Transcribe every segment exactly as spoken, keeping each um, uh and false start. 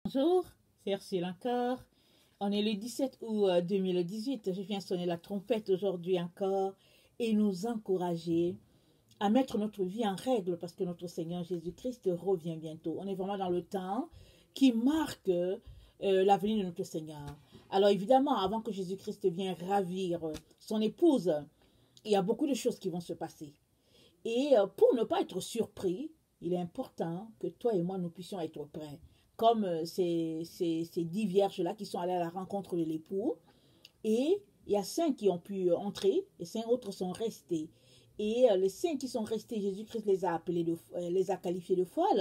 Bonjour, c'est Ursule encore. On est le dix-sept août deux mille dix-huit. Je viens sonner la trompette aujourd'hui encore et nous encourager à mettre notre vie en règle parce que notre Seigneur Jésus-Christ revient bientôt. On est vraiment dans le temps qui marque euh, la venue de notre Seigneur. Alors évidemment, avant que Jésus-Christ vienne ravir son épouse, il y a beaucoup de choses qui vont se passer. Et euh, pour ne pas être surpris, il est important que toi et moi, nous puissions être prêts. Comme euh, ces, ces, ces dix vierges-là qui sont allées à la rencontre de l'époux. Et il y a cinq qui ont pu entrer et cinq autres sont restés. Et euh, les cinq qui sont restés, Jésus-Christ les a appelés, de, euh, les a qualifiés de folles.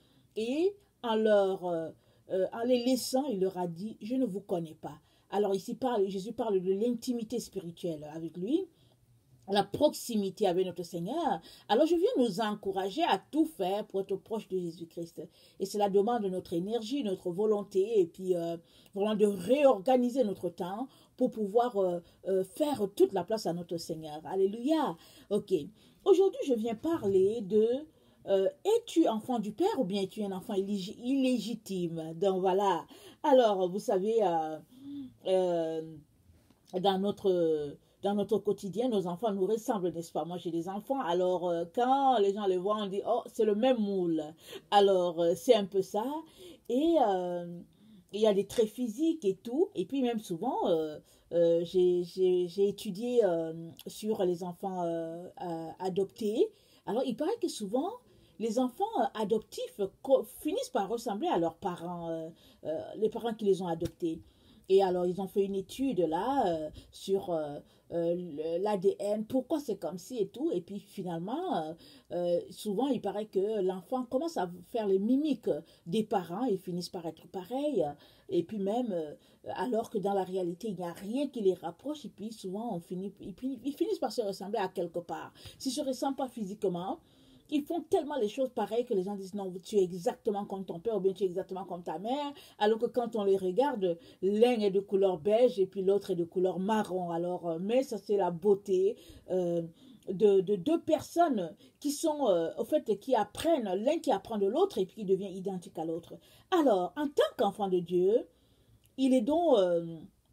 Et en, leur, euh, euh, en les laissant, il leur a dit, je ne vous connais pas. Alors ici, parle, Jésus parle de l'intimité spirituelle avec lui, la proximité avec notre Seigneur. Alors je viens nous encourager à tout faire pour être proche de Jésus-Christ. Et cela demande notre énergie, notre volonté, et puis euh, vraiment de réorganiser notre temps pour pouvoir euh, euh, faire toute la place à notre Seigneur. Alléluia. Ok. Aujourd'hui, je viens parler de euh, es-tu enfant du Père ou bien es-tu un enfant illégitime? Donc voilà. Alors, vous savez, euh, euh, dans notre dans notre quotidien, nos enfants nous ressemblent, n'est-ce pas? Moi, j'ai des enfants, alors euh, quand les gens les voient, on dit, oh, c'est le même moule. Alors, euh, c'est un peu ça. Et euh, il y a des traits physiques et tout. Et puis, même souvent, euh, euh, j'ai étudié euh, sur les enfants euh, euh, adoptés. Alors, il paraît que souvent, les enfants adoptifs finissent par ressembler à leurs parents, euh, euh, les parents qui les ont adoptés. Et alors, ils ont fait une étude là euh, sur euh, euh, l'A D N, pourquoi c'est comme ci et tout. Et puis finalement, euh, euh, souvent, il paraît que l'enfant commence à faire les mimiques des parents et finissent par être pareils. Et puis même, euh, alors que dans la réalité, il n'y a rien qui les rapproche. Et puis souvent, on finit, ils, ils finissent par se ressembler à quelque part. S'ils ne se ressemblent pas physiquement, ils font tellement les choses pareilles que les gens disent non, tu es exactement comme ton père ou bien tu es exactement comme ta mère, alors que quand on les regarde, l'un est de couleur beige et puis l'autre est de couleur marron. Alors, mais ça c'est la beauté euh, de, de deux personnes qui sont, euh, au fait, qui apprennent, l'un qui apprend de l'autre et puis qui devient identique à l'autre. Alors, en tant qu'enfant de Dieu, il est donc euh,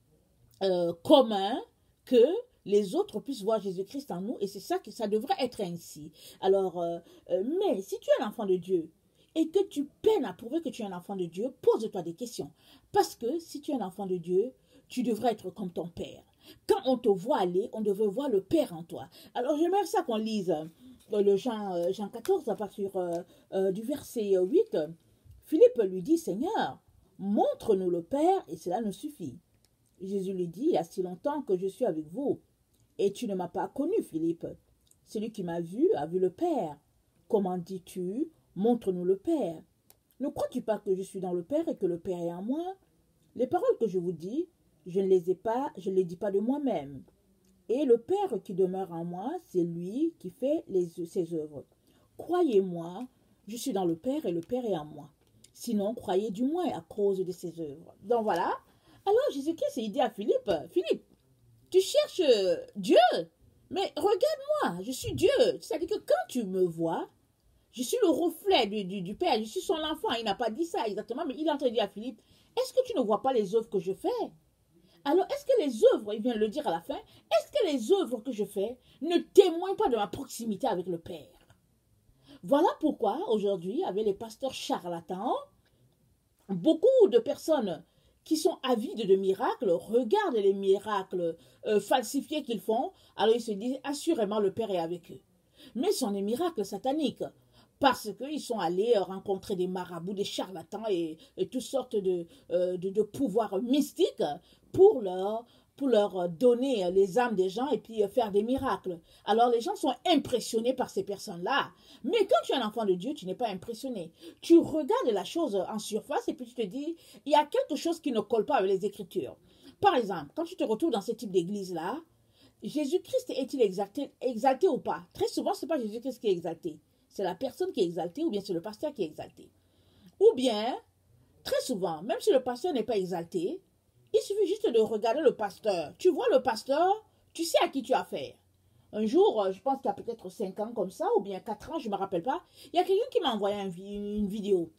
euh, commun que les autres puissent voir Jésus-Christ en nous, et c'est ça que ça devrait être ainsi. Alors, euh, euh, mais si tu es un enfant de Dieu et que tu peines à prouver que tu es un enfant de Dieu, pose-toi des questions. Parce que si tu es un enfant de Dieu, tu devrais être comme ton Père. Quand on te voit aller, on devrait voir le Père en toi. Alors, j'aimerais ça qu'on lise euh, le Jean, euh, Jean quatorze à partir euh, euh, du verset huit. Philippe lui dit, Seigneur, montre-nous le Père et cela nous suffit. Jésus lui dit, il y a si longtemps que je suis avec vous, et tu ne m'as pas connu, Philippe. Celui qui m'a vu a vu le Père. Comment dis-tu, montre-nous le Père? Ne crois-tu pas que je suis dans le Père et que le Père est en moi? Les paroles que je vous dis, je ne les ai pas, je ne les dis pas de moi-même. Et le Père qui demeure en moi, c'est lui qui fait les, ses œuvres. Croyez-moi, je suis dans le Père et le Père est en moi. Sinon, croyez du moins à cause de ses œuvres. Donc voilà. Alors Jésus-Christ il dit à Philippe, Philippe, tu cherches Dieu, mais regarde-moi, je suis Dieu. C'est-à-dire que quand tu me vois, je suis le reflet du, du, du Père, je suis son enfant. Il n'a pas dit ça exactement, mais il a entendu à Philippe, est-ce que tu ne vois pas les œuvres que je fais? Alors, est-ce que les œuvres, il vient de le dire à la fin, est-ce que les œuvres que je fais ne témoignent pas de ma proximité avec le Père? Voilà pourquoi, aujourd'hui, avec les pasteurs charlatans, beaucoup de personnes qui sont avides de miracles, regardent les miracles euh, falsifiés qu'ils font, alors ils se disent assurément le Père est avec eux. Mais ce sont des miracles sataniques, parce qu'ils sont allés rencontrer des marabouts, des charlatans et, et toutes sortes de, euh, de, de pouvoirs mystiques pour leur, pour leur donner les âmes des gens et puis faire des miracles. Alors les gens sont impressionnés par ces personnes-là. Mais quand tu es un enfant de Dieu, tu n'es pas impressionné. Tu regardes la chose en surface et puis tu te dis, il y a quelque chose qui ne colle pas avec les Écritures. Par exemple, quand tu te retrouves dans ce type d'église-là, Jésus-Christ est-il exalté, exalté ou pas? Très souvent, ce n'est pas Jésus-Christ qui est exalté. C'est la personne qui est exaltée ou bien c'est le pasteur qui est exalté. Ou bien, très souvent, même si le pasteur n'est pas exalté, il suffit juste de regarder le pasteur. Tu vois le pasteur, tu sais à qui tu as affaire. Un jour, je pense qu'il y a peut-être cinq ans comme ça, ou bien quatre ans, je ne me rappelle pas, il y a quelqu'un qui m'a envoyé un, une vidéo.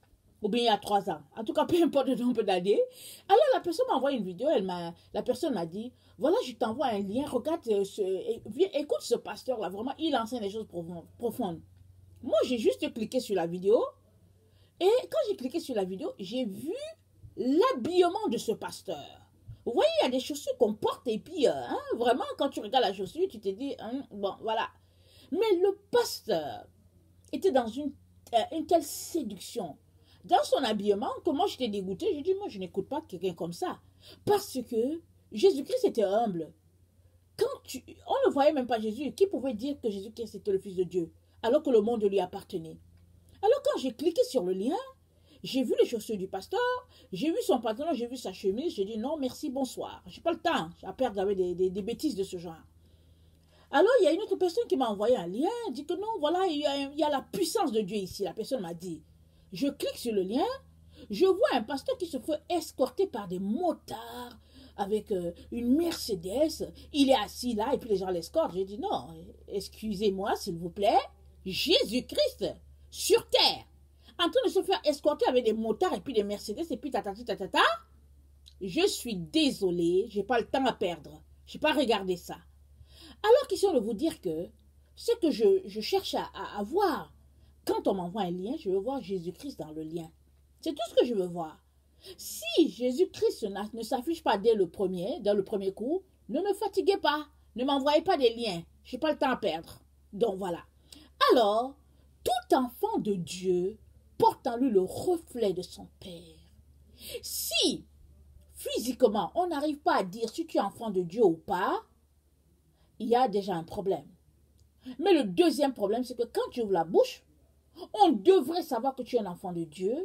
ou bien il y a trois ans. En tout cas, peu importe le nombre d'années. Alors, la personne m'a envoyé une vidéo, elle m'a, la personne m'a dit, voilà, je t'envoie un lien, regarde, euh, ce, viens, écoute ce pasteur-là, vraiment, il enseigne des choses profondes. Moi, j'ai juste cliqué sur la vidéo, et quand j'ai cliqué sur la vidéo, j'ai vu l'habillement de ce pasteur. Vous voyez, il y a des chaussures qu'on porte, et puis, euh, hein, vraiment, quand tu regardes la chaussure, tu te dis, hein, bon, voilà. Mais le pasteur était dans une, euh, une telle séduction dans son habillement que moi j'étais dégoûtée. Je dis, moi je n'écoute pas quelqu'un comme ça. Parce que Jésus-Christ était humble. Quand tu, on ne voyait même pas Jésus. Qui pouvait dire que Jésus-Christ était le Fils de Dieu alors que le monde lui appartenait? Alors quand j'ai cliqué sur le lien, j'ai vu les chaussures du pasteur, j'ai vu son pantalon, j'ai vu sa chemise, j'ai dit non merci, bonsoir. Je n'ai pas le temps à perdre avec des, des, des bêtises de ce genre. Alors, il y a une autre personne qui m'a envoyé un lien, dit que non, voilà, il y, a, il y a la puissance de Dieu ici. La personne m'a dit, je clique sur le lien, je vois un pasteur qui se fait escorter par des motards avec euh, une Mercedes. Il est assis là et puis les gens l'escortent. J'ai dit, non, excusez-moi, s'il vous plaît, Jésus-Christ sur terre, en train de se faire escorter avec des motards et puis des Mercedes et puis tatati tatata. Je suis désolée, je n'ai pas le temps à perdre. Je n'ai pas regardé ça. Alors, question de vous dire que ce que je, je cherche à, à, à voir, quand on m'envoie un lien, je veux voir Jésus-Christ dans le lien. C'est tout ce que je veux voir. Si Jésus-Christ ne s'affiche pas dès le premier, dans le premier coup, ne me fatiguez pas, ne m'envoyez pas des liens. Je n'ai pas le temps à perdre. Donc voilà. Alors, tout enfant de Dieu porte en lui le reflet de son Père. Si, physiquement, on n'arrive pas à dire si tu es enfant de Dieu ou pas, il y a déjà un problème. Mais le deuxième problème, c'est que quand tu ouvres la bouche, on devrait savoir que tu es un enfant de Dieu.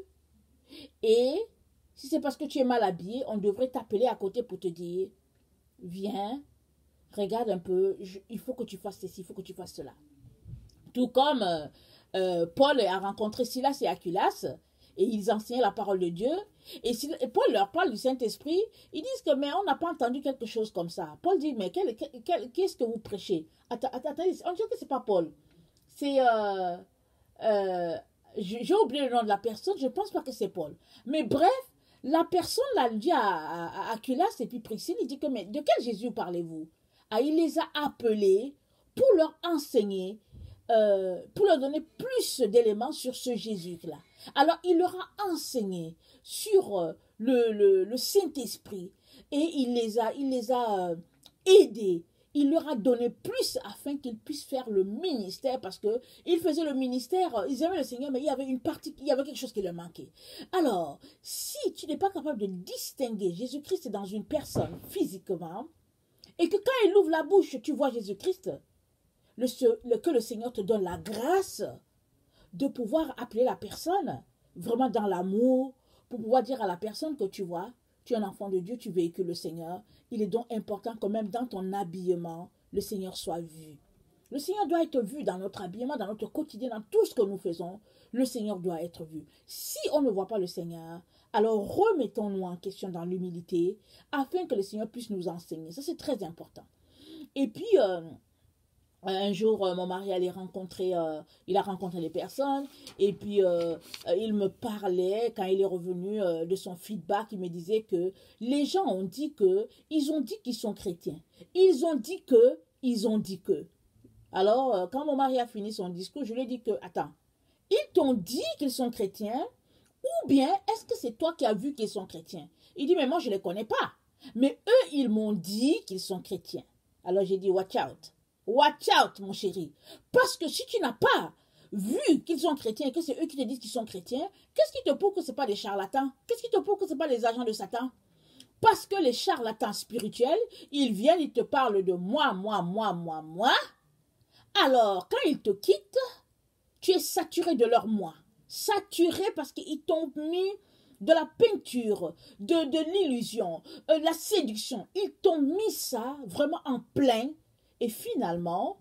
Et si c'est parce que tu es mal habillé, on devrait t'appeler à côté pour te dire, viens, regarde un peu, je, il faut que tu fasses ceci, il faut que tu fasses cela. Tout comme euh, euh, Paul a rencontré Silas et Aquilas, et ils enseignaient la parole de Dieu. Et, si, et Paul leur parle du Saint-Esprit. Ils disent que, mais on n'a pas entendu quelque chose comme ça. Paul dit, mais qu'est-ce que vous prêchez? Attendez, on dirait que ce n'est pas Paul. C'est... Euh, euh, j'ai oublié le nom de la personne, je ne pense pas que c'est Paul. Mais bref, la personne l'a dit à, à, à Aquilas et puis Priscille, il dit que, mais de quel Jésus parlez-vous? Ah, il les a appelés pour leur enseigner, euh, pour leur donner plus d'éléments sur ce Jésus-là. Alors, il leur a enseigné sur euh, le, le, le Saint-Esprit et il les a, il les a euh, aidés. Il leur a donné plus afin qu'ils puissent faire le ministère parce qu'ils faisaient le ministère, ils aimaient le Seigneur, mais il y avait une partie, il y avait quelque chose qui leur manquait. Alors, si tu n'es pas capable de distinguer Jésus-Christ dans une personne physiquement et que quand il ouvre la bouche, tu vois Jésus-Christ, le, le, que le Seigneur te donne la grâce de pouvoir appeler la personne vraiment dans l'amour, pour pouvoir dire à la personne que tu vois, tu es un enfant de Dieu, tu véhicules le Seigneur. Il est donc important que même dans ton habillement, le Seigneur soit vu. Le Seigneur doit être vu dans notre habillement, dans notre quotidien, dans tout ce que nous faisons. Le Seigneur doit être vu. Si on ne voit pas le Seigneur, alors remettons-nous en question dans l'humilité afin que le Seigneur puisse nous enseigner. Ça, c'est très important. Et puis... Euh, Un jour, euh, mon mari allait rencontrer, euh, il a rencontré les personnes et puis euh, euh, il me parlait, quand il est revenu euh, de son feedback, il me disait que les gens ont dit que, ils ont dit qu'ils sont chrétiens. Ils ont dit que, ils ont dit que. Alors, euh, quand mon mari a fini son discours, je lui ai dit que, attends, ils t'ont dit qu'ils sont chrétiens ou bien est-ce que c'est toi qui as vu qu'ils sont chrétiens? Il dit, mais moi je ne les connais pas. Mais eux, ils m'ont dit qu'ils sont chrétiens. Alors j'ai dit, watch out. Watch out, mon chéri. Parce que si tu n'as pas vu qu'ils sont chrétiens et que c'est eux qui te disent qu'ils sont chrétiens, qu'est-ce qui te prouve que ce n'est pas des charlatans? Qu'est-ce qui te prouve que ce n'est pas des agents de Satan? Parce que les charlatans spirituels, ils viennent, ils te parlent de moi, moi, moi, moi, moi. Alors, quand ils te quittent, tu es saturé de leur moi. Saturé parce qu'ils t'ont mis de la peinture, de, de l'illusion, euh, la séduction. Ils t'ont mis ça vraiment en plein. Et finalement,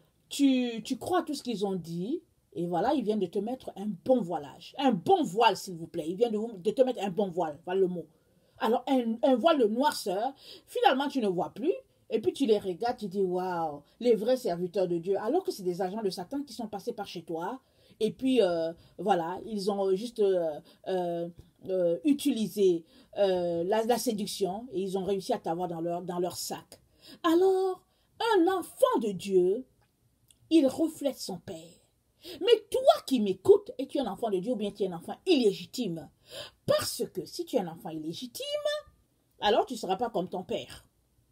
tu, tu crois à tout ce qu'ils ont dit, et voilà, ils viennent de te mettre un bon voilage. Un bon voile, s'il vous plaît. Ils viennent de, de te mettre un bon voile, voilà le mot. Alors, un, un voile de noirceur, finalement, tu ne vois plus, et puis tu les regardes, tu dis, waouh, les vrais serviteurs de Dieu, alors que c'est des agents de Satan qui sont passés par chez toi, et puis euh, voilà, ils ont juste euh, euh, euh, utilisé euh, la, la séduction et ils ont réussi à t'avoir dans leur, dans leur sac. Alors, un enfant de Dieu, il reflète son père. Mais toi qui m'écoutes, es-tu un enfant de Dieu ou bien tu es un enfant illégitime? Parce que si tu es un enfant illégitime, alors tu ne seras pas comme ton père.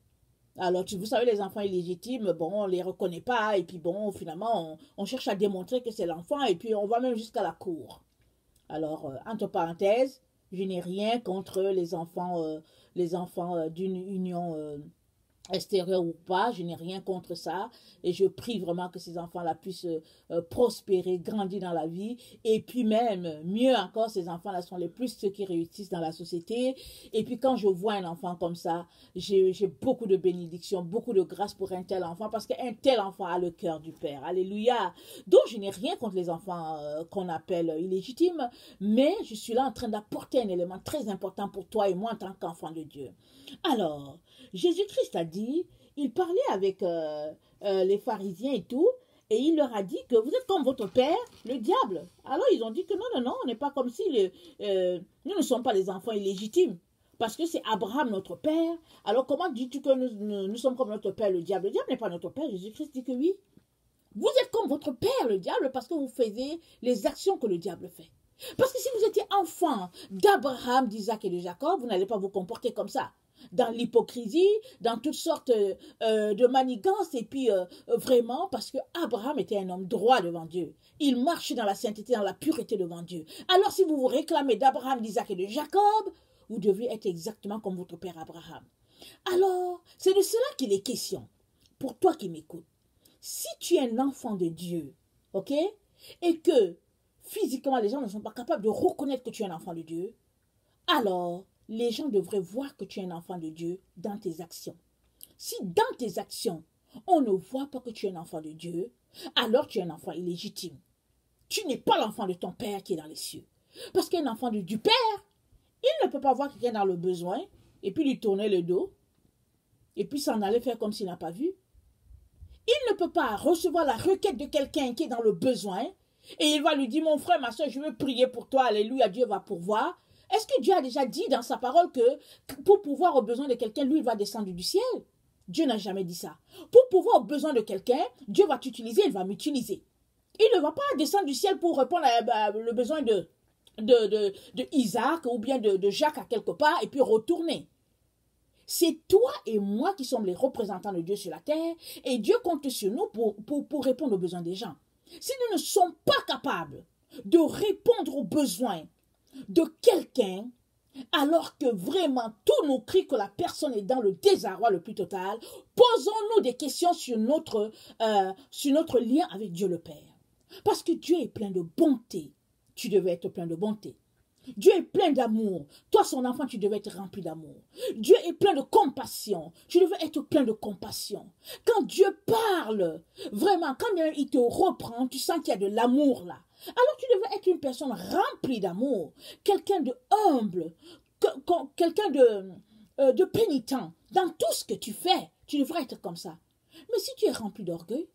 Alors, vous savez, les enfants illégitimes, bon, on ne les reconnaît pas, et puis bon, finalement, on, on cherche à démontrer que c'est l'enfant, et puis on va même jusqu'à la cour. Alors, euh, entre parenthèses, je n'ai rien contre les enfants, euh, les enfants euh, d'une union euh, extérieure ou pas, je n'ai rien contre ça, et je prie vraiment que ces enfants-là puissent euh, prospérer, grandir dans la vie, et puis même, mieux encore, ces enfants-là sont les plus ceux qui réussissent dans la société, et puis quand je vois un enfant comme ça, j'ai beaucoup de bénédictions, beaucoup de grâce pour un tel enfant, parce qu'un tel enfant a le cœur du Père, alléluia. Donc je n'ai rien contre les enfants euh, qu'on appelle illégitimes, mais je suis là en train d'apporter un élément très important pour toi et moi en tant qu'enfant de Dieu. Alors, Jésus-Christ a dit, il parlait avec euh, euh, les pharisiens et tout, et il leur a dit que vous êtes comme votre père, le diable. Alors ils ont dit que non, non, non, on n'est pas comme si le, euh, nous ne sommes pas les enfants illégitimes, parce que c'est Abraham notre père. Alors comment dis-tu que nous, nous, nous sommes comme notre père, le diable? Le diable n'est pas notre père, Jésus-Christ dit que oui. Vous êtes comme votre père, le diable, parce que vous faisiez les actions que le diable fait. Parce que si vous étiez enfant d'Abraham, d'Isaac et de Jacob, vous n'allez pas vous comporter comme ça. Dans l'hypocrisie, dans toutes sortes euh, de manigances, et puis euh, vraiment parce que Abraham était un homme droit devant Dieu. Il marchait dans la sainteté, dans la pureté devant Dieu. Alors si vous vous réclamez d'Abraham, d'Isaac et de Jacob, vous devez être exactement comme votre père Abraham. Alors, c'est de cela qu'il est question. Pour toi qui m'écoutes, si tu es un enfant de Dieu, ok, et que physiquement les gens ne sont pas capables de reconnaître que tu es un enfant de Dieu, alors les gens devraient voir que tu es un enfant de Dieu dans tes actions. Si dans tes actions, on ne voit pas que tu es un enfant de Dieu, alors tu es un enfant illégitime. Tu n'es pas l'enfant de ton Père qui est dans les cieux. Parce qu'un enfant de, du Père, il ne peut pas voir quelqu'un dans le besoin, et puis lui tourner le dos, et puis s'en aller faire comme s'il n'a pas vu. Il ne peut pas recevoir la requête de quelqu'un qui est dans le besoin, et il va lui dire, mon frère, ma soeur, je veux prier pour toi, alléluia, Dieu va pourvoir. Est-ce que Dieu a déjà dit dans sa parole que pour pouvoir aux besoins de quelqu'un, lui, il va descendre du ciel? Dieu n'a jamais dit ça. Pour pouvoir aux besoins de quelqu'un, Dieu va t'utiliser, il va m'utiliser. Il ne va pas descendre du ciel pour répondre à le besoin de, de, de, de Isaac ou bien de, de Jacques à quelque part et puis retourner. C'est toi et moi qui sommes les représentants de Dieu sur la terre et Dieu compte sur nous pour, pour, pour répondre aux besoins des gens. Si nous ne sommes pas capables de répondre aux besoins de quelqu'un, alors que vraiment tous nous crient que la personne est dans le désarroi le plus total, posons-nous des questions sur notre, euh, sur notre lien avec Dieu le Père. Parce que Dieu est plein de bonté. Tu devais être plein de bonté. Dieu est plein d'amour. Toi, son enfant, tu devais être rempli d'amour. Dieu est plein de compassion. Tu devais être plein de compassion. Quand Dieu parle, vraiment, quand il te reprend, tu sens qu'il y a de l'amour là. Alors tu devais être une personne remplie d'amour, quelqu'un de humble, quelqu'un de, euh, de pénitent. Dans tout ce que tu fais, tu devrais être comme ça. Mais si tu es rempli d'orgueil,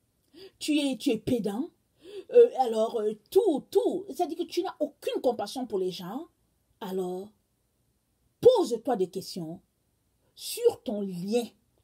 tu es, tu es pédant, euh, alors euh, tout, tout, c'est-à-dire que tu n'as aucune compassion pour les gens, alors pose-toi des questions sur ton lien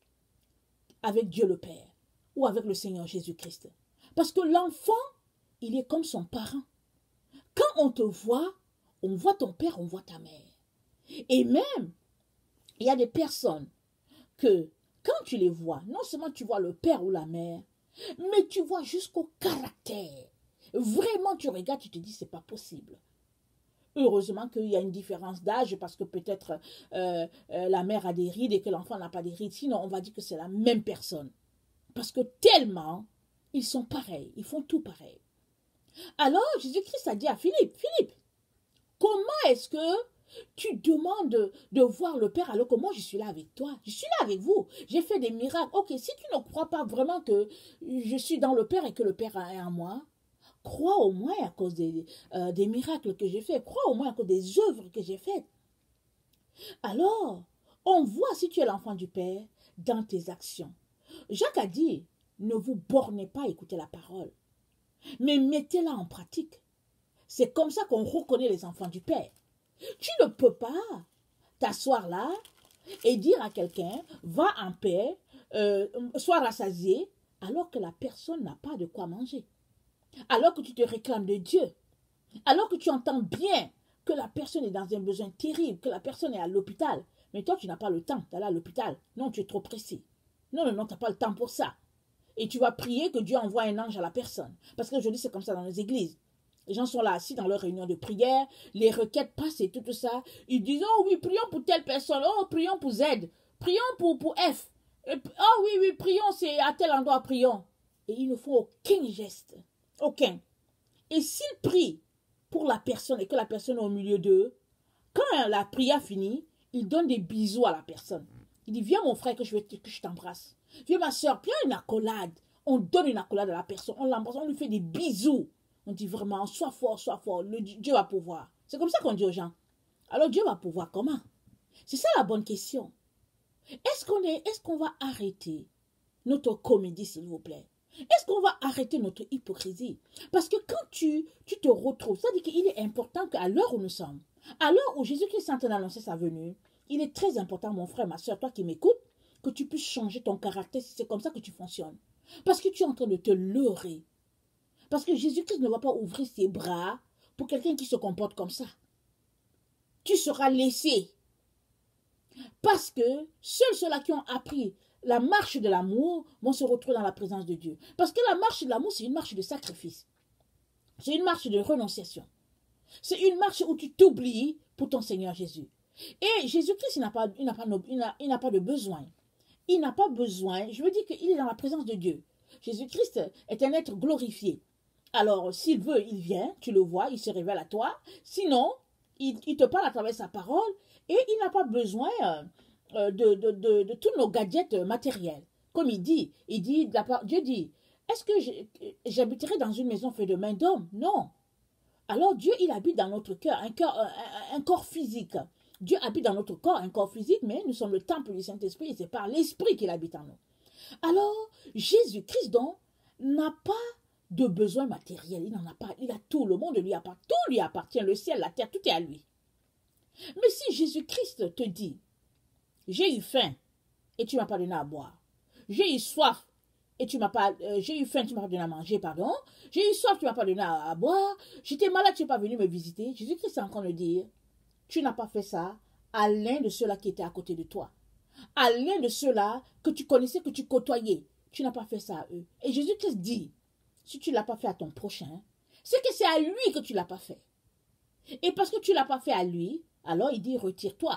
avec Dieu le Père ou avec le Seigneur Jésus-Christ. Parce que l'enfant, il est comme son parent. Quand on te voit, on voit ton père, on voit ta mère. Et même, il y a des personnes que, quand tu les vois, non seulement tu vois le père ou la mère, mais tu vois jusqu'au caractère. Vraiment, tu regardes, tu te dis, c'est pas possible. Heureusement qu'il y a une différence d'âge parce que peut-être euh, euh, la mère a des rides et que l'enfant n'a pas des rides. Sinon, on va dire que c'est la même personne. Parce que tellement, ils sont pareils, ils font tout pareil. Alors, Jésus-Christ a dit à Philippe, Philippe, comment est-ce que tu demandes de, de voir le Père alors que moi je suis là avec toi? Je suis là avec vous. J'ai fait des miracles. Ok, si tu ne crois pas vraiment que je suis dans le Père et que le Père est en moi, crois au moins à cause des, euh, des miracles que j'ai faits. Crois au moins à cause des œuvres que j'ai faites. Alors, on voit si tu es l'enfant du Père dans tes actions. Jacques a dit, ne vous bornez pas à écouter la parole. mais mettez-la en pratique. C'est comme ça qu'on reconnaît les enfants du Père. Tu ne peux pas t'asseoir là et dire à quelqu'un, va en paix, euh, sois rassasié, alors que la personne n'a pas de quoi manger. Alors que tu te réclames de Dieu. Alors que tu entends bien que la personne est dans un besoin terrible, que la personne est à l'hôpital. Mais toi, tu n'as pas le temps d'aller à l'hôpital. Non, tu es trop pressé. Non, non, non, tu n'as pas le temps pour ça. Et tu vas prier que Dieu envoie un ange à la personne. Parce qu'aujourd'hui, c'est comme ça dans les églises. Les gens sont là assis dans leur réunion de prière, les requêtes passent et tout, tout ça. Ils disent, oh oui, prions pour telle personne, oh, prions pour Z, prions pour, pour F. Et, oh oui, oui, prions, c'est à tel endroit, prions. Et ils ne font aucun geste. Aucun. Et s'ils prient pour la personne et que la personne est au milieu d'eux, quand la prière finit, ils donnent des bisous à la personne. Il dit, viens mon frère que je, que je t'embrasse. Viens ma soeur, viens une accolade. On donne une accolade à la personne, on l'embrasse, on lui fait des bisous. On dit vraiment, sois fort, sois fort, le, Dieu va pouvoir. C'est comme ça qu'on dit aux gens. Alors Dieu va pouvoir comment? C'est ça la bonne question. Est-ce qu'on est, est-ce qu'on va arrêter notre comédie, s'il vous plaît? Est-ce qu'on va arrêter notre hypocrisie? Parce que quand tu, tu te retrouves, ça dit qu'il est important qu'à l'heure où nous sommes, à l'heure où Jésus-Christ est en train d'annoncer sa venue, il est très important, mon frère, ma soeur, toi qui m'écoutes, que tu puisses changer ton caractère si c'est comme ça que tu fonctionnes. Parce que tu es en train de te leurrer. Parce que Jésus-Christ ne va pas ouvrir ses bras pour quelqu'un qui se comporte comme ça. Tu seras laissé. Parce que seuls ceux-là qui ont appris la marche de l'amour vont se retrouver dans la présence de Dieu. Parce que la marche de l'amour, c'est une marche de sacrifice. C'est une marche de renonciation. C'est une marche où tu t'oublies pour ton Seigneur Jésus. Et Jésus-Christ, il n'a pas, il n'a pas, il n'a, il n'a pas de besoin. Il n'a pas besoin. Je veux dire qu'il est dans la présence de Dieu. Jésus-Christ est un être glorifié. Alors, s'il veut, il vient, tu le vois, il se révèle à toi. Sinon, il, il te parle à travers sa parole et il n'a pas besoin euh, de, de, de, de tous nos gadgets matériels. Comme il dit, il dit Dieu dit, est-ce que j'habiterai dans une maison faite de main d'homme? Non. Alors, Dieu, il habite dans notre cœur, un, cœur un, un corps physique. Dieu habite dans notre corps, un corps physique, mais nous sommes le temple du Saint-Esprit et c'est par l'Esprit qu'il habite en nous. Alors, Jésus-Christ, donc, n'a pas de besoins matériels, il n'en a pas, il a tout, le monde lui appartient, tout lui appartient, le ciel, la terre, tout est à lui. Mais si Jésus-Christ te dit, j'ai eu faim et tu ne m'as pas donné à boire, j'ai eu soif et tu m'as pas, euh, j'ai eu faim, tu m'as pas donné à manger, pardon, j'ai eu soif, tu m'as pas donné à, à boire, j'étais malade, tu n'es pas venu me visiter, Jésus-Christ est en train de dire, tu n'as pas fait ça à l'un de ceux-là qui étaient à côté de toi, à l'un de ceux-là que tu connaissais, que tu côtoyais, tu n'as pas fait ça à eux. Et Jésus-Christ dit, si tu ne l'as pas fait à ton prochain, c'est que c'est à lui que tu ne l'as pas fait. Et parce que tu ne l'as pas fait à lui, alors il dit, retire-toi.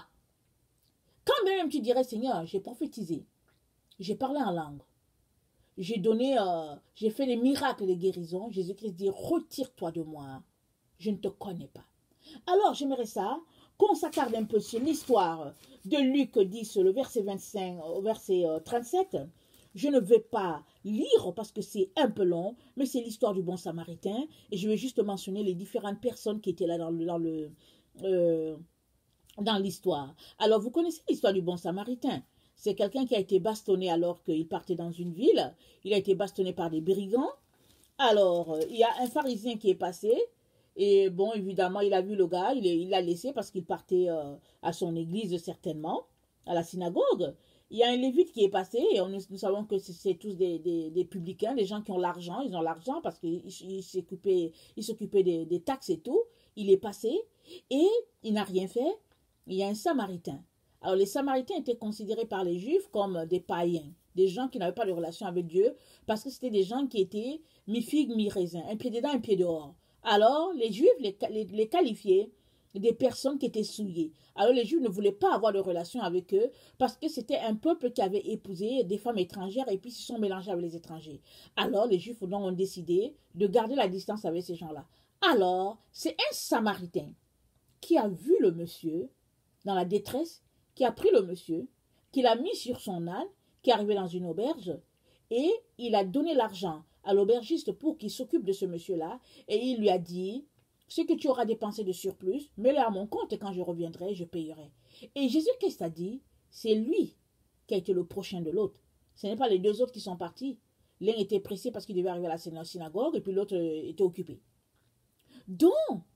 Quand même tu dirais, Seigneur, j'ai prophétisé, j'ai parlé en langue, j'ai donné, euh, j'ai fait des miracles de guérison, Jésus-Christ dit, retire-toi de moi, je ne te connais pas. Alors j'aimerais ça, qu'on s'attarde un peu sur l'histoire de Luc dix, le verset vingt-cinq au verset trente-sept. Je ne vais pas lire parce que c'est un peu long, mais c'est l'histoire du bon samaritain. Et je vais juste mentionner les différentes personnes qui étaient là dans le, dans le, euh, dans l'histoire. Alors, vous connaissez l'histoire du bon samaritain. C'est quelqu'un qui a été bastonné alors qu'il partait dans une ville. Il a été bastonné par des brigands. Alors, il y a un pharisien qui est passé. Et bon, évidemment, il a vu le gars. Il l'a laissé parce qu'il partait euh, à son église, certainement, à la synagogue. Il y a un lévite qui est passé, et on, nous savons que c'est tous des, des, des publicains, des gens qui ont l'argent, ils ont l'argent parce qu'ils il s'occupaient des, des taxes et tout. Il est passé, et il n'a rien fait. Il y a un samaritain. Alors les samaritains étaient considérés par les juifs comme des païens, des gens qui n'avaient pas de relation avec Dieu, parce que c'était des gens qui étaient mi-figue, mi-raisin, un pied dedans, un pied dehors. Alors les juifs les, les, les qualifiaient des personnes qui étaient souillées. Alors les Juifs ne voulaient pas avoir de relation avec eux parce que c'était un peuple qui avait épousé des femmes étrangères et puis se sont mélangés avec les étrangers. Alors les Juifs donc ont décidé de garder la distance avec ces gens-là. Alors c'est un Samaritain qui a vu le monsieur dans la détresse, qui a pris le monsieur, qui l'a mis sur son âne, qui est arrivé dans une auberge et il a donné l'argent à l'aubergiste pour qu'il s'occupe de ce monsieur-là et il lui a dit: ce que tu auras dépensé de surplus, mets-le à mon compte et quand je reviendrai, je payerai. Et Jésus-Christ a dit, c'est lui qui a été le prochain de l'autre. Ce n'est pas les deux autres qui sont partis. L'un était pressé parce qu'il devait arriver à la synagogue et puis l'autre était occupé. Donc,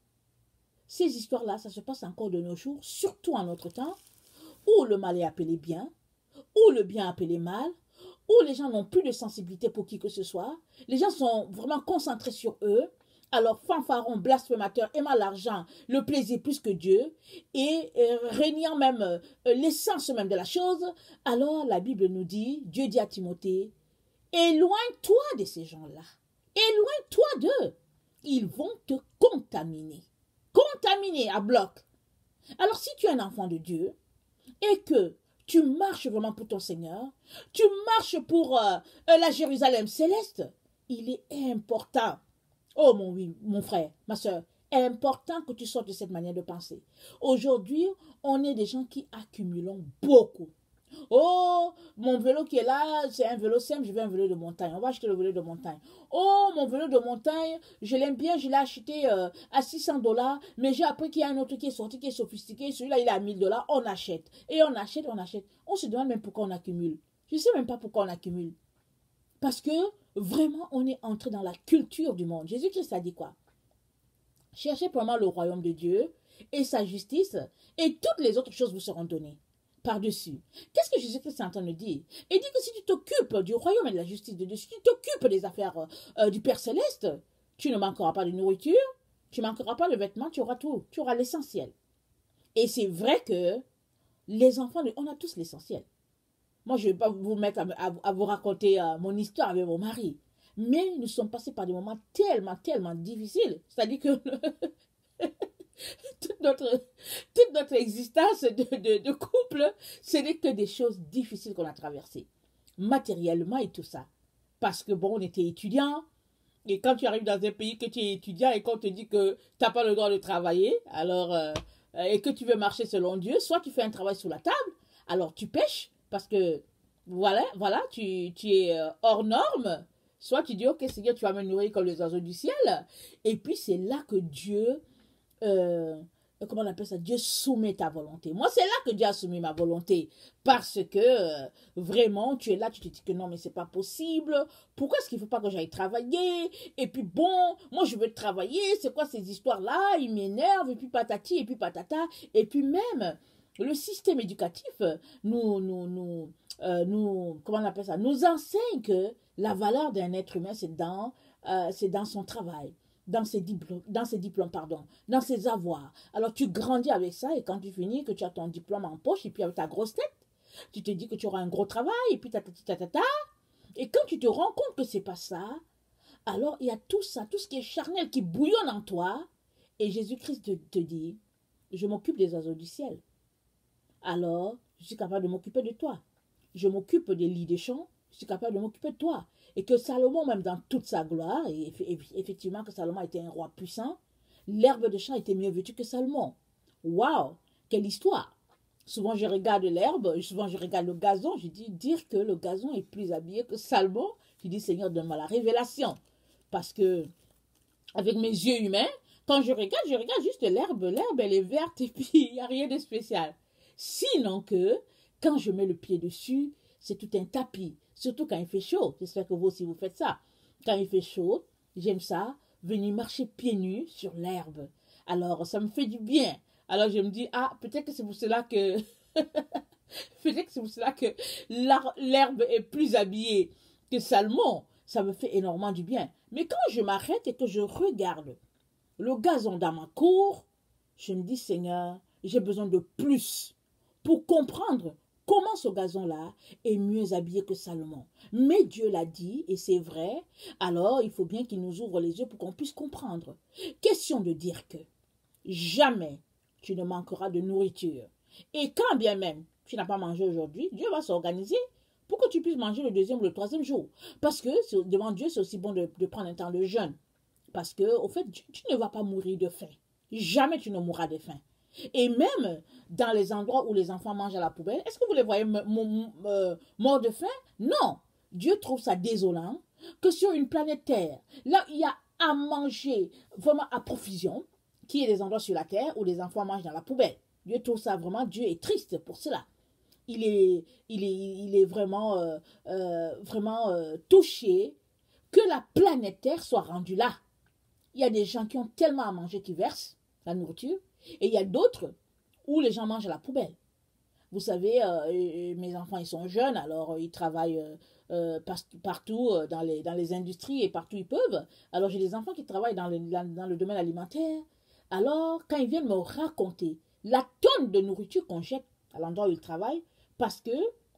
ces histoires-là, ça se passe encore de nos jours, surtout en notre temps, où le mal est appelé bien, où le bien est appelé mal, où les gens n'ont plus de sensibilité pour qui que ce soit. Les gens sont vraiment concentrés sur eux. Alors, fanfarons, blasphémateurs, aimant l'argent, le plaisir plus que Dieu, et euh, régnant même euh, l'essence même de la chose. Alors, la Bible nous dit, Dieu dit à Timothée, éloigne-toi de ces gens-là. Éloigne-toi d'eux. Ils vont te contaminer. Contaminer à bloc. Alors, si tu es un enfant de Dieu et que tu marches vraiment pour ton Seigneur, tu marches pour euh, la Jérusalem céleste, il est important. Oh mon oui, mon frère, ma soeur, important que tu sortes de cette manière de penser. Aujourd'hui, on est des gens qui accumulons beaucoup. Oh, mon vélo qui est là, c'est un vélo simple, je veux un vélo de montagne. On va acheter le vélo de montagne. Oh, mon vélo de montagne, je l'aime bien, je l'ai acheté euh, à six cents dollars, mais j'ai appris qu'il y a un autre qui est sorti, qui est sophistiqué. Celui-là, il est à mille dollars, on achète. Et on achète, on achète. On se demande même pourquoi on accumule. Je ne sais même pas pourquoi on accumule. Parce que vraiment, on est entré dans la culture du monde. Jésus-Christ a dit quoi? Cherchez premièrement le royaume de Dieu et sa justice, et toutes les autres choses vous seront données par-dessus. Qu'est-ce que Jésus-Christ est en train de dire? Il dit que si tu t'occupes du royaume et de la justice de Dieu, si tu t'occupes des affaires euh, du Père Céleste, tu ne manqueras pas de nourriture, tu ne manqueras pas de vêtements, tu auras tout, tu auras l'essentiel. Et c'est vrai que les enfants, on a tous l'essentiel. Moi, je ne vais pas vous mettre à, à, à vous raconter euh, mon histoire avec mon mari. Mais nous sommes passés par des moments tellement, tellement difficiles. C'est-à-dire que toute, notre, toute notre existence de, de, de couple, ce n'est que des choses difficiles qu'on a traversées. Matériellement et tout ça. Parce que bon, on était étudiants. Et quand tu arrives dans un pays que tu es étudiant et qu'on te dit que tu n'as pas le droit de travailler, alors, euh, et que tu veux marcher selon Dieu, soit tu fais un travail sous la table, alors tu pêches. Parce que, voilà, voilà tu, tu es hors norme. Soit tu dis, ok, Seigneur, tu vas me nourrir comme les oiseaux du ciel. Et puis, c'est là que Dieu, euh, comment on appelle ça? Dieu soumet ta volonté. Moi, c'est là que Dieu a soumis ma volonté. Parce que, euh, vraiment, tu es là, tu te dis que non, mais c'est pas possible. Pourquoi est-ce qu'il ne faut pas que j'aille travailler? Et puis, bon, moi, je veux travailler. C'est quoi ces histoires-là? Ils m'énervent. Et puis, patati, et puis, patata. Et puis, même... Le système éducatif nous, nous, nous, euh, nous, comment on appelle ça, nous enseigne que la valeur d'un être humain, c'est dans, euh, c'est dans son travail, dans ses diplômes, dans ses diplômes, pardon, dans ses avoirs. Alors tu grandis avec ça et quand tu finis, que tu as ton diplôme en poche et puis avec ta grosse tête, tu te dis que tu auras un gros travail et puis ta ta ta ta ta. Et quand tu te rends compte que c'est pas ça, alors il y a tout ça, tout ce qui est charnel qui bouillonne en toi et Jésus-Christ te, te dit, je m'occupe des oiseaux du ciel. Alors, je suis capable de m'occuper de toi. Je m'occupe des lits des champs, je suis capable de m'occuper de toi. Et que Salomon, même dans toute sa gloire, et effectivement que Salomon était un roi puissant, l'herbe de champ était mieux vêtue que Salomon. Waouh, quelle histoire! Souvent je regarde l'herbe, souvent je regarde le gazon, je dis, dire que le gazon est plus habillé que Salomon, je dis, Seigneur, donne-moi la révélation. Parce que, avec mes yeux humains, quand je regarde, je regarde juste l'herbe, l'herbe elle est verte et puis il n'y a rien de spécial. Sinon que, quand je mets le pied dessus, c'est tout un tapis. Surtout quand il fait chaud. J'espère que vous aussi vous faites ça. Quand il fait chaud, j'aime ça, venir marcher pieds nus sur l'herbe. Alors, ça me fait du bien. Alors, je me dis, ah, peut-être que c'est pour cela que... peut-être que c'est pour cela que l'herbe est plus habillée que Salmon. Ça me fait énormément du bien. Mais quand je m'arrête et que je regarde le gazon dans ma cour, je me dis, Seigneur, j'ai besoin de plus pour comprendre comment ce gazon-là est mieux habillé que Salomon. Mais Dieu l'a dit, et c'est vrai, alors il faut bien qu'il nous ouvre les yeux pour qu'on puisse comprendre. Question de dire que jamais tu ne manqueras de nourriture. Et quand bien même tu n'as pas mangé aujourd'hui, Dieu va s'organiser pour que tu puisses manger le deuxième ou le troisième jour. Parce que devant Dieu, c'est aussi bon de, de prendre un temps de jeûne. Parce que, au fait, tu, tu ne vas pas mourir de faim. Jamais tu ne mourras de faim. Et même dans les endroits où les enfants mangent à la poubelle, est-ce que vous les voyez morts de faim? Non. Dieu trouve ça désolant que sur une planète Terre, là il y a à manger vraiment à profusion, qu'il y ait des endroits sur la Terre où les enfants mangent dans la poubelle. Dieu trouve ça vraiment, Dieu est triste pour cela. il est, il est, il est vraiment, euh, euh, vraiment euh, touché que la planète Terre soit rendue là. Il y a des gens qui ont tellement à manger qu'ils versent la nourriture, et il y a d'autres où les gens mangent à la poubelle. Vous savez, euh, mes enfants, ils sont jeunes, alors ils travaillent euh, euh, par, partout euh, dans, les, dans les industries et partout ils peuvent. Alors j'ai des enfants qui travaillent dans le, dans le domaine alimentaire. Alors, quand ils viennent me raconter la tonne de nourriture qu'on jette à l'endroit où ils travaillent, parce que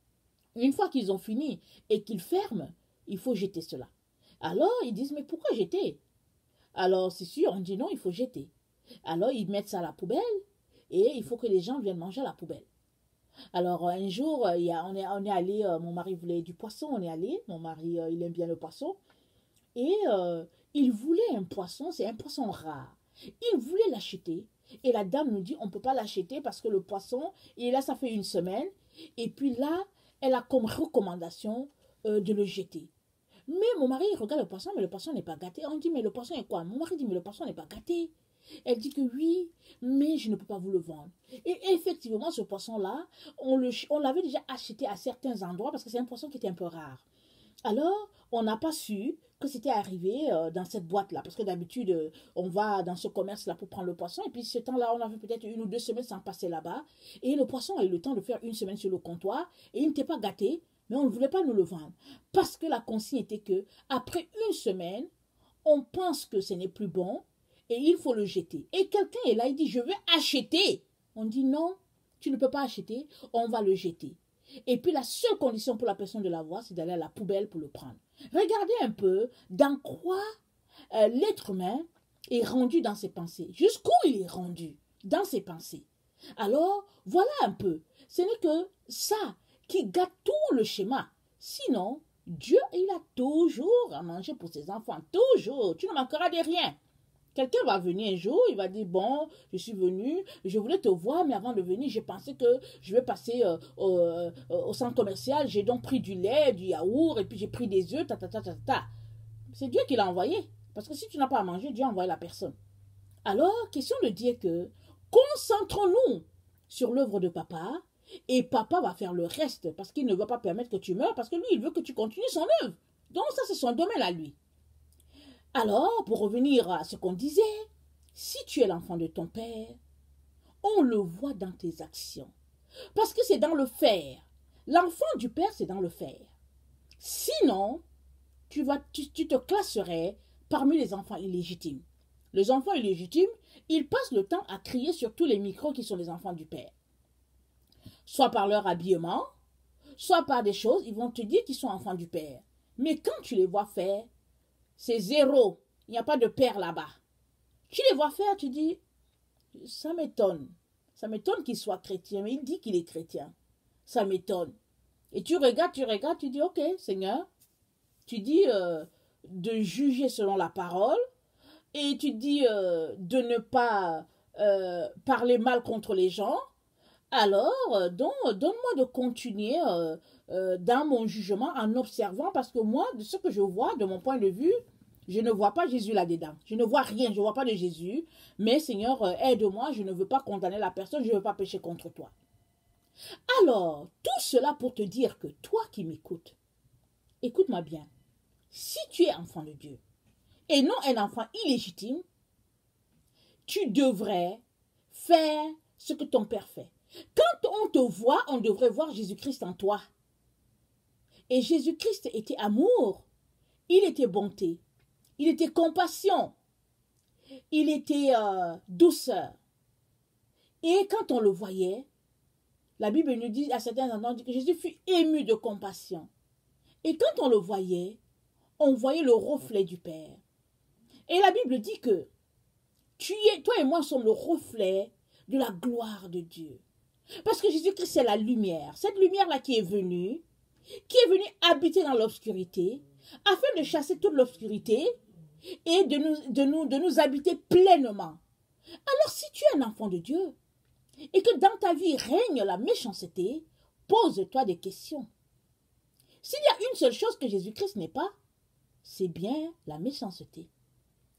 une fois qu'ils ont fini et qu'ils ferment, il faut jeter cela. Alors, ils disent, mais pourquoi jeter? Alors, c'est sûr, on dit non, il faut jeter. Alors, ils mettent ça à la poubelle et il faut que les gens viennent manger à la poubelle. Alors, un jour, il y a, on, est, on est allé, euh, mon mari voulait du poisson, on est allé, mon mari, euh, il aime bien le poisson, et euh, il voulait un poisson, c'est un poisson rare. Il voulait l'acheter, et la dame nous dit, on ne peut pas l'acheter parce que le poisson, et là, ça fait une semaine, et puis là, elle a comme recommandation euh, de le jeter. Mais mon mari, il regarde le poisson, mais le poisson n'est pas gâté. On dit, mais le poisson est quoi? Mon mari dit, mais le poisson n'est pas gâté. Elle dit que oui, mais je ne peux pas vous le vendre. Et effectivement, ce poisson-là, on l'avait déjà acheté à certains endroits parce que c'est un poisson qui était un peu rare. Alors, on n'a pas su que c'était arrivé euh, dans cette boîte-là. Parce que d'habitude, euh, on va dans ce commerce-là pour prendre le poisson. Et puis, ce temps-là, on avait peut-être une ou deux semaines sans passer là-bas. Et le poisson a eu le temps de faire une semaine sur le comptoir. Et il n'était pas gâté, mais on ne voulait pas nous le vendre. Parce que la consigne était que, après une semaine, on pense que ce n'est plus bon. Et il faut le jeter. Et quelqu'un est là, il dit, je veux acheter. On dit, non, tu ne peux pas acheter, on va le jeter. Et puis la seule condition pour la personne de l'avoir, c'est d'aller à la poubelle pour le prendre. Regardez un peu dans quoi euh, l'être humain est rendu dans ses pensées. Jusqu'où il est rendu dans ses pensées. Alors, voilà un peu. Ce n'est que ça qui gâte tout le schéma. Sinon, Dieu, il a toujours à manger pour ses enfants. Toujours. Tu ne manqueras de rien. Quelqu'un va venir un jour, il va dire, bon, je suis venu, je voulais te voir, mais avant de venir, j'ai pensé que je vais passer euh, au, euh, au centre commercial, j'ai donc pris du lait, du yaourt, et puis j'ai pris des œufs, ta, ta, ta, ta, ta. C'est Dieu qui l'a envoyé. Parce que si tu n'as pas à manger, Dieu a envoyé la personne. Alors, question de dire que, concentrons-nous sur l'œuvre de papa, et papa va faire le reste, parce qu'il ne va pas permettre que tu meurs, parce que lui, il veut que tu continues son œuvre. Donc ça, c'est son domaine à lui. Alors, pour revenir à ce qu'on disait, si tu es l'enfant de ton père, on le voit dans tes actions. Parce que c'est dans le faire. L'enfant du père, c'est dans le faire. Sinon, tu, vas, tu, tu te classerais parmi les enfants illégitimes. Les enfants illégitimes, ils passent le temps à crier sur tous les micros qui sont les enfants du père. Soit par leur habillement, soit par des choses, ils vont te dire qu'ils sont enfants du père. Mais quand tu les vois faire, c'est zéro. Il n'y a pas de père là-bas. Tu les vois faire, tu dis, ça m'étonne. Ça m'étonne qu'il soit chrétien, mais il dit qu'il est chrétien. Ça m'étonne. Et tu regardes, tu regardes, tu dis, ok, Seigneur, tu dis euh, de juger selon la parole, et tu dis euh, de ne pas euh, parler mal contre les gens. Alors, euh, donc, donne-moi de continuer euh, euh, dans mon jugement en observant, parce que moi, de ce que je vois, de mon point de vue, je ne vois pas Jésus là-dedans. Je ne vois rien, je ne vois pas de Jésus. Mais Seigneur, aide-moi, je ne veux pas condamner la personne, je ne veux pas pécher contre toi. Alors, tout cela pour te dire que toi qui m'écoutes, écoute-moi bien. Si tu es enfant de Dieu et non un enfant illégitime, tu devrais faire ce que ton père fait. Quand on te voit, on devrait voir Jésus-Christ en toi. Et Jésus-Christ était amour, il était bonté. Il était compassion. Il était euh, douceur. Et quand on le voyait, la Bible nous dit à certains endroits que Jésus fut ému de compassion. Et quand on le voyait, on voyait le reflet du Père. Et la Bible dit que tu es, toi et moi sommes le reflet de la gloire de Dieu. Parce que Jésus-Christ, c'est la lumière. Cette lumière-là qui est venue, qui est venue habiter dans l'obscurité, afin de chasser toute l'obscurité et de nous, de, nous, de nous habiter pleinement. Alors si tu es un enfant de Dieu et que dans ta vie règne la méchanceté, pose-toi des questions. S'il y a une seule chose que Jésus-Christ n'est pas, c'est bien la méchanceté.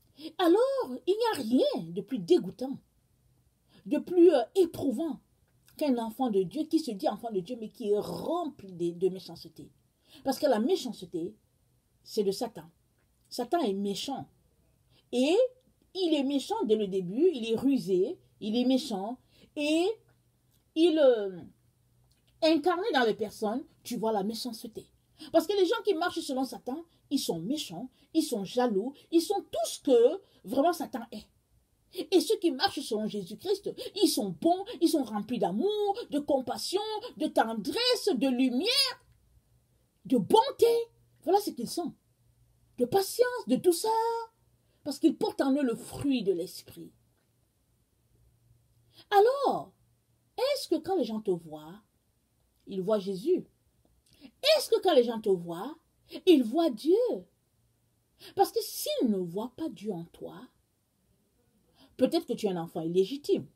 Alors, il n'y a rien de plus dégoûtant, de plus euh, éprouvant qu'un enfant de Dieu qui se dit enfant de Dieu, mais qui est rempli de, de méchanceté. Parce que la méchanceté, c'est de Satan. Satan est méchant. Et il est méchant dès le début, il est rusé, il est méchant. Et il euh, incarné dans les personnes, tu vois la méchanceté. Parce que les gens qui marchent selon Satan, ils sont méchants, ils sont jaloux, ils sont tout ce que vraiment Satan est. Et ceux qui marchent selon Jésus-Christ, ils sont bons, ils sont remplis d'amour, de compassion, de tendresse, de lumière, de bonté. Voilà ce qu'ils sont. De patience, de douceur. Parce qu'ils portent en eux le fruit de l'esprit. Alors, est-ce que quand les gens te voient, ils voient Jésus? Est-ce que quand les gens te voient, ils voient Dieu? Parce que s'ils ne voient pas Dieu en toi, peut-être que tu es un enfant illégitime.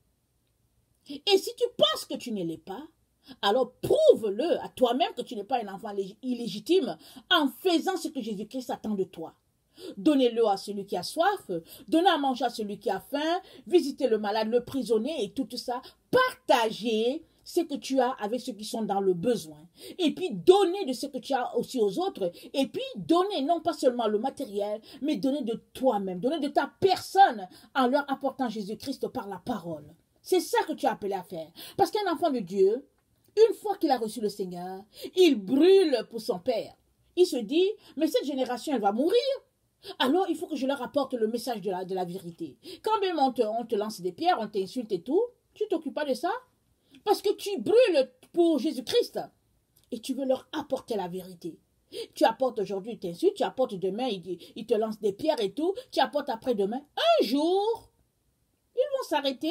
Et si tu penses que tu ne l'es pas, alors prouve-le à toi-même que tu n'es pas un enfant illégitime en faisant ce que Jésus-Christ attend de toi. Donnez-le à celui qui a soif, donnez à manger à celui qui a faim, visitez le malade, le prisonnier et tout ça. Partagez ce que tu as avec ceux qui sont dans le besoin. Et puis donnez de ce que tu as aussi aux autres. Et puis donnez non pas seulement le matériel, mais donnez de toi-même, donnez de ta personne en leur apportant Jésus-Christ par la parole. C'est ça que tu as appelé à faire. Parce qu'un enfant de Dieu, une fois qu'il a reçu le Seigneur, il brûle pour son Père. Il se dit, mais cette génération, elle va mourir. Alors, il faut que je leur apporte le message de la, de la vérité. Quand même on te, on te lance des pierres, on t'insulte et tout, tu ne t'occupes pas de ça. Parce que tu brûles pour Jésus-Christ. Et tu veux leur apporter la vérité. Tu apportes aujourd'hui, il t'insulte, tu apportes demain, il, il te lance des pierres et tout, tu apportes après-demain. Un jour, ils vont s'arrêter.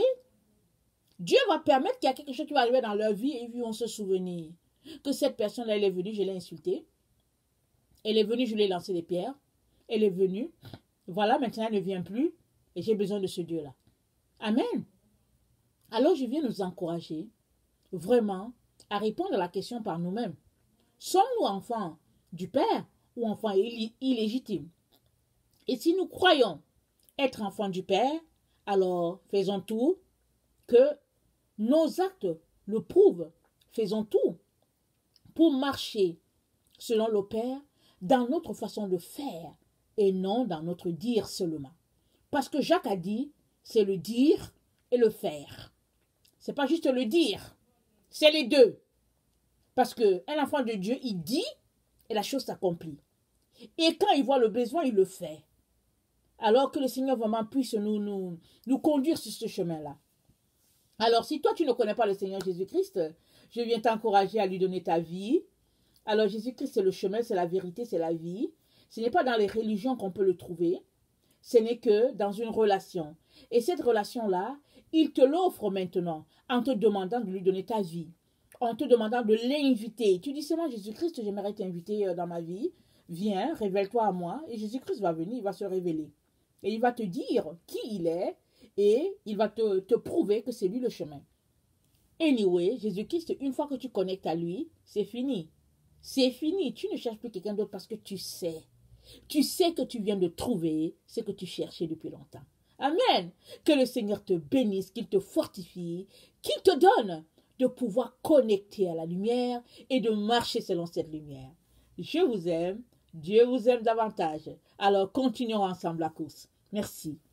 Dieu va permettre qu'il y a quelque chose qui va arriver dans leur vie et ils vont se souvenir que cette personne-là, elle est venue, je l'ai insultée. Elle est venue, je lui ai lancé des pierres. Elle est venue. Voilà, maintenant, elle ne vient plus. Et j'ai besoin de ce Dieu-là. Amen. Alors, je viens nous encourager vraiment à répondre à la question par nous-mêmes. Sommes-nous enfants du Père ou enfants illégitimes? Et si nous croyons être enfants du Père, alors faisons tout que nos actes le prouvent. Faisons tout pour marcher selon le Père dans notre façon de faire et non dans notre dire seulement. Parce que Jacques a dit, c'est le dire et le faire. C'est pas juste le dire, c'est les deux. Parce qu'un enfant de Dieu, il dit et la chose s'accomplit. Et quand il voit le besoin, il le fait. Alors que le Seigneur vraiment puisse nous, nous, nous conduire sur ce chemin-là. Alors, si toi, tu ne connais pas le Seigneur Jésus-Christ, je viens t'encourager à lui donner ta vie. Alors, Jésus-Christ, c'est le chemin, c'est la vérité, c'est la vie. Ce n'est pas dans les religions qu'on peut le trouver. Ce n'est que dans une relation. Et cette relation-là, il te l'offre maintenant en te demandant de lui donner ta vie. En te demandant de l'inviter. Tu dis seulement, Jésus-Christ, j'aimerais t'inviter dans ma vie. Viens, révèle-toi à moi. Et Jésus-Christ va venir, il va se révéler. Et il va te dire qui il est. Et il va te, te prouver que c'est lui le chemin. Anyway, Jésus-Christ, une fois que tu connectes à lui, c'est fini. C'est fini. Tu ne cherches plus quelqu'un d'autre parce que tu sais. Tu sais que tu viens de trouver ce que tu cherchais depuis longtemps. Amen. Que le Seigneur te bénisse, qu'il te fortifie, qu'il te donne de pouvoir connecter à la lumière et de marcher selon cette lumière. Je vous aime. Dieu vous aime davantage. Alors continuons ensemble la course. Merci.